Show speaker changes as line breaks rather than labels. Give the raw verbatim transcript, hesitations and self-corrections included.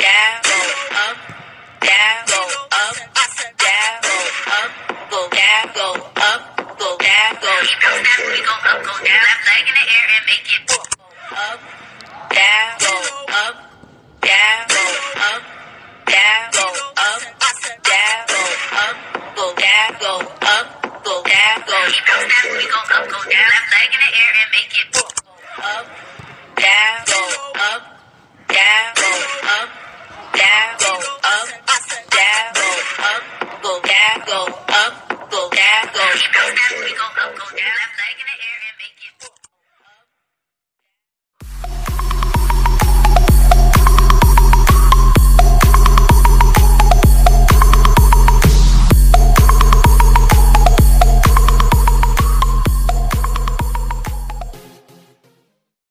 down, go up, down, go up, down, go up, go down, go up, go down, go. Go down, we go up, go down. Left leg in the air and make it go up, down, go up, down, go up, down, go up, down, go up, go down, go up, go down, go. Go down, we go up, go down. Left leg in the air and make it go up, down, go up, down, go up, down, go up, down, go up, go down, go up, go down, go. Go down, we go up, go down. Left leg